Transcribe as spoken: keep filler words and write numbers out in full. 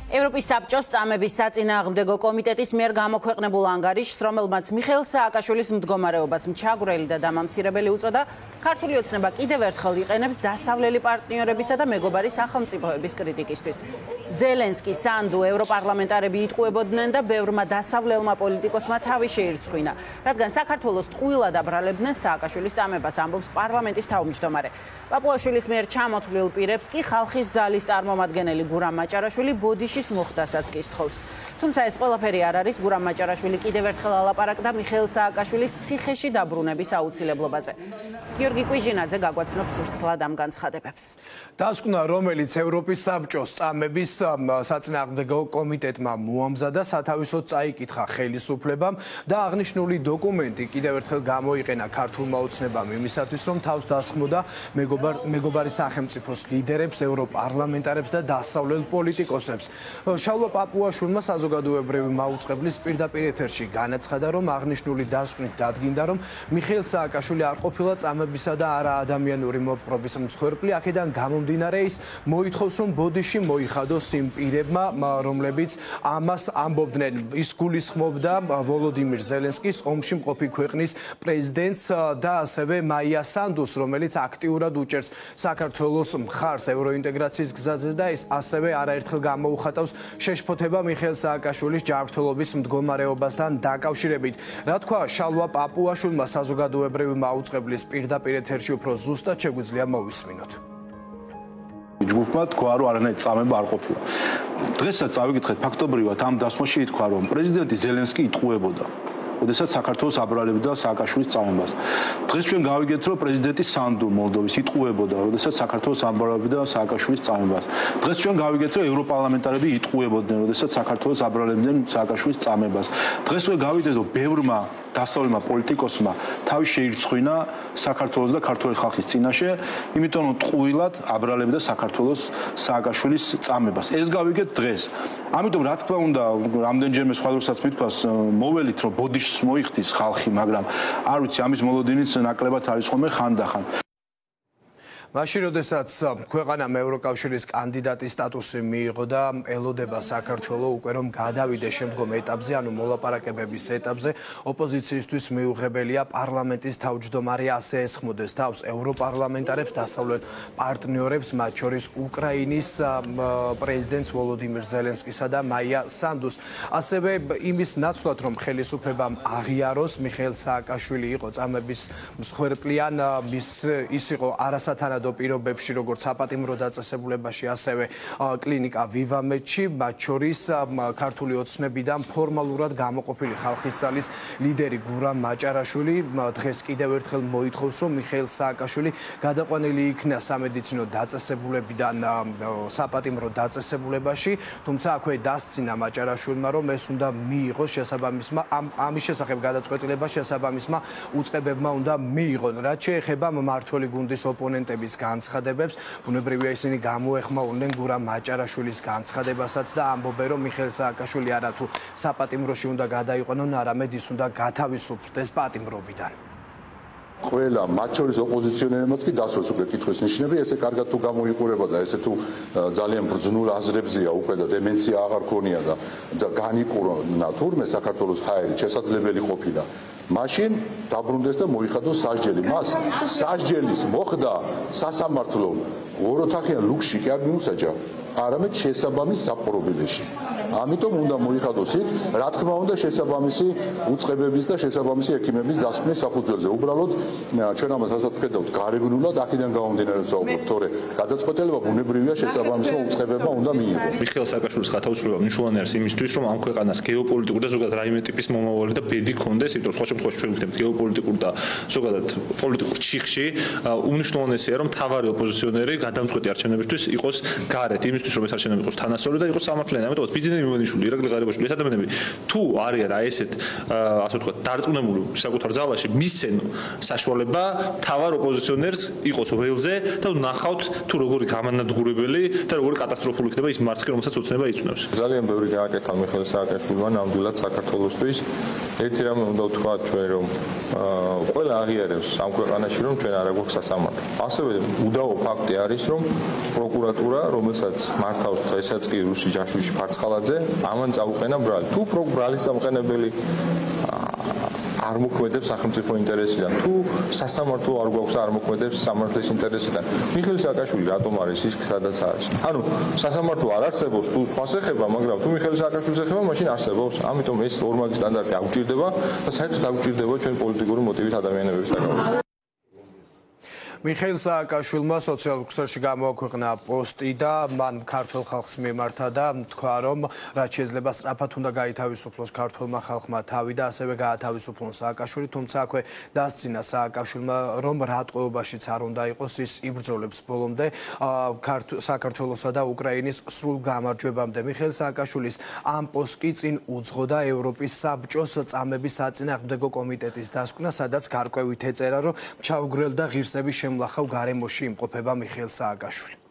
ევროპის საბჭოს წამების საწინააღმდეგო კომიტეტის მიერ გამოქვეყნებულ ანგარიშს, რომელმაც მიხეილ სააკაშვილის მდგომარეობას მჩაგვრელი და დამამცირებელი უწოდა, ქართული ოცნება კიდევ ერთხელ იყენებს დასავლელი პარტნიორებისა და მეგობარი სახელმწიფოების კრიტიკისთვის. ზელენსკი, სანდუ, ევროპარლამენტარები იტყუებოდნენ და ბევრმა დასავლელმა პოლიტიკოსმა თავი შეირცხვინა, რადგან საქართველოს ტყუილად აბრალებდნენ სააკაშვილის წამებას, ამბობს პარლამენტის თავმჯდომარე. პაპუაშვილის მიერ ჩამოთვლილ პირებს კი ხალხის ძალის წარმომადგენელი გურამ მაჭარაშვილი ბოდიში მოხდასაც კი სთხოვს. თუმცა ეს ყველაფერი არ არის, გურამ მაჭარაშვილი კიდევ ერთხელ ალაპარაკდა მიხეილ სააკაშვილის ციხეში დაბრუნების აუცილებლობაზე. გიორგი კვიჟინაძე გაგვაცნობს სრცლად ამ განცხადებებს. დასკვნა, რომელიც ევროპის საბჭოს წამების საწინააღმდეგო კომიტეტმა მოამზადა, სათავისოდ წაიკითხა ხელისუფლებამ და აღნიშნული დოკუმენტი კიდევ ერთხელ გამოიყენა ქართულმა ოცნებამ იმისათვის, რომ თავს დასხმოდა მეგობარი სახელმწიფოს ლიდერებს, ევროპარლამენტარებს და დასავლელ პოლიტიკოსებს. შალვა პაპუაშვილმა საზოგადოებრივი მაუწყებლის პირდაპირ ეთერში განაცხადა, რომ აღნიშნული დასკვნით დადგინდა, რომ მიხეილ სააკაშვილი არ ყოფილა წამებისა და არა ადამიანური მოპყრობის მსხვერპლი, აქედან გამომდინარე ის მოითხოვს, რომ ბოდიში მოიხადოს იმ პირებმა, რომლებიც ამას ამბობდნენ. ის გულისხმობდა ვოლოდიმირ ზელენსკის ომში მყოფი ქვეყნის პრეზიდენტს და ასევე მაია სანდუს, რომელიც აქტიურად უჭერს საქართველოს მხარს ევროინტეგრაციის გზაზე და ის ასევე არაერთხელ გამოუხატავს შეშფოთება მიხეილ სააკაშვილის ჯანმრთელობის მდგომარეობასთან დაკავშირებით. რა თქვა შალვა პაპუაშვილმა საზოგადოებრივი მაუწყებლის პირდაპირ ეთერში, უფრო ზუსტად შეგვიძლია მოვისმინოთ. ჯგუფმა თქვა, რომ არანაირი წამება არ ყოფილა. დღესაც წავიკითხეთ ფაქტობრივად ამ დასმოში ითქვა, რომ პრეზიდენტი ზელენსკი იტყუებოდა, როდესაც საქართველოს აბრალებდა სააკაშვილის წამებას. დღეს ჩვენ გავიგეთ, რომ პრეზიდენტი სანდუ მოლდოვის იტყუებოდა, როდესაც საქართველოს აბრალებდა სააკაშვილის წამებას. დღეს ჩვენ გავიგეთ, რომ ევროპარლამენტარები იტყუებოდნენ, როდესაც საქართველოს აბრალებდნენ სააკაშვილის წამებას. დღეს ჩვენ გავიგეთ, რომ ბევრმა დასავლელმა პოლიტიკოსმა თავი შეირცხვინა საქართველოს და ქართული ხალხის წინაშე, იმიტომ რომ ტყუილად აბრალებდა საქართველოს სააკაშვილის წამებას. ეს გავიგეთ დღეს. ამიტომ რა თქმა უნდა, რამდენჯერმე სხვა დროსაც მithქვას, მოველით რომ ბოდიშს მოიხდის ხალხი, მაგრამ არ ვიცი, ამის მოლოდინიც ნაკლებად არის ხოლმე ხანდახან. მაშინ, როდესაც ქვეყანამ ევროკავშირის კანდიდატის სტატუსი მიიღო და ელოდება საქართველო უკვე რომ გადავიდეს შემდგომ ეტაპზე, ანუ მოლაპარაკებების ეტაპზე, ოპოზიციისთვის მიუღებელია პარლამენტის თავმჯდომარე ასე ესხმოდეს თავს ევროპარლამენტარებს, დასავლელ პარტნიორებს, მათ შორის უკრაინის პრეზიდენტს ვოლოდიმირ ზელენსკისა და მაია სანდუს. ასევე იმის ნაცვლად, რომ ხელისუფლებამ აღიაროს მიხეილ სააკაშვილი იყო წამების მსხვერპლიან, ის იყო არასათანადო პირობებში, როგორც საპატიმრო დაწესებულებაში, ასევე კლინიკა ვივამედში, მათ შორის ქართული ოცნებიდან ფორმალურად გამოყოფილი ხალხის ძალის ლიდერი გურამ მაჭარაშვილი დღეს კიდევ ერთხელ მოითხოვს, რომ მიხეილ სააკაშვილი გადაყვანილი იქნა სამედიცინო დაწესებულებიდან საპატიმრო დაწესებულებაში, თუმცა აქვე დასცინა მაჭარაშვილმა, რომ ეს უნდა მიიღოს შესაბამისმა ამის შესახებ გადაწყვეტილება შესაბამისმა უწყებებმა უნდა მიიღონ. რაც შეეხება მმართველი გუნდის ოპონენტების განცხადებებს, ბუნებრივია ისინი გამოეხმაურნენ გურამ მაჭარაშვილის განცხადებასაც და ამბობენ, რომ მიხეილ სააკაშვილი არა თუ საპატიმროში უნდა გადაიყვანონ, არამედ ის უნდა გათავისუფლდეს პატიმრობიდან. ყველა მათ შორის ოპოზიციონერებმაც კი დასვეს უკვე კითხვის ნიშნები, ესე კარგად თუ გამოიყურება და ესე თუ ძალიან ბრძნულ აზრებზეა უკვე და დემენცია აღარ ქონია და განიკურნა თურმე საქართველოს ჰაერით შესაძლებელი ყოფილა. მაშინ დაბრუნდეს და მოიხადოს სასჯელი. მას სასჯელის მოხდა სასამართლო ოროთახიან ლუქში კი არ მიუსაჯა, არამედ შესაბამის საპყრობილეში. ამიტომ უნდა მოიხადოს იქ, რა თქმა უნდა, შესაბამისი უწყებების და შესაბამისი ექიმების დასკვნის საფუძველზე. უბრალოდ ჩვენ ამას რასაც ვხედავთ, გარეგნულად აქედან გამომდინარე ვსაუბრობთ, თორე გადაწყვეტილება ბუნებრივია შესაბამისმა უწყებებმა უნდა მიიღოს. მიხეილ სააკაშვილის გათავისუფლება მნიშვნელოვანი არის იმისთვის, რომ ამ ქვეყანას გეოპოლიტიკური და ზოგადად რაიმე ტიპის მომავალი და ბედი ქონდეს, იმიტომ რომ სხვა შემთხვევაში ჩვენ ვიქნებთ გეოპოლიტიკურ და ზოგადად პოლიტიკურ ჩიხში, უმნიშვნელოვანესია, რომ მთავარი ოპოზიციონერი გადამწყვეტი არჩევნებისთვის იყოს გარეთ, იმისთვის რომ ეს არჩევნები იყოს თანასწორი და იყოს სამართლიანი. ამიტომაც ბიზნეს გენადი მემანიშვილი, ირაკლი ღარიბაშვილი, ეს ადამიანები თუ არიან აი ესეთ ასე ვთქვათ, დარწმუნებული საკუთარ ძალაში, მისცენ საშუალება თავარ ოპოზიციონერს იყოს ველზე და ნახავთ თუ როგორი გამანადგურებელი და როგორი კატასტროფული ხდება ის მარცხი, რომელსაც ოცნება იწვნევს. ძალიან ბევრი გააკეთა მიხეილ სააკაშვილმა ნამდვილად საქართველოსთვის. ერთი რამე უნდა ვთქვა ჩვენ რომ ყველა აღიარებს ამ ქვეყანაში რომ ჩვენ არ აქვს სასამართლო. ასევე უდავო ფაქტი არის რომ პროკურატურა, რომელსაც მართავს დღესაც კი რუსი ჯაშუში ფარცხალაძე, ამან წაუყენა ბრალი. თუ ბრალის წამყენებელი არ მოქმედებს სახელმწიფო ინტერესიდან, თუ სასამართლო არ გვაქვს არ მოქმედებს სამართლის ინტერესიდან. მიხეილ სააკაშვილი რატომ არის ის სადაც არის? ანუ სასამართლო არ არსებობს თუ სხვას ეხება, მაგრამ თუ მიხეილ სააკაშვილს ეხება, მაშინ არსებობს. ამიტომ ეს ორმაგი სტანდარტი აღჭირდება და საერთოდ აღჭირდება ჩვენ პოლიტიკური მოტივით ადამიანების დაკავება. მიხეილ სააკაშვილმა სოციალურ ქსელში გამოაქვეყნა პოსტი და მან ქართულ ხალხს მიმართა და თქვა რომ რაც შეიძლება სწრაფად უნდა გაითავისუფლოს ქართულმა ხალხმა თავი და ასევე გაათავისუფლონ სააკაშვილი, თუმცა აქვე დასცინა სააკაშვილმა რომ რატყეობაშიც არ უნდა იყოს ის იბრძოლებს ბოლომდე საქართველოსა და უკრაინის სრულ გამარჯვებამდე. მიხეილ სააკაშვილის ამ პოსტს კი წინ უძღოდა ევროპის საბჭოს წამების საწინააღმდეგო კომიტეტის დასკვნა, სადაც გარკვევით ეწერა რომ ჩაუგრელ და ღირსების შემლახავ გარემოში იმყოფება მიხეილ სააკაშვილი.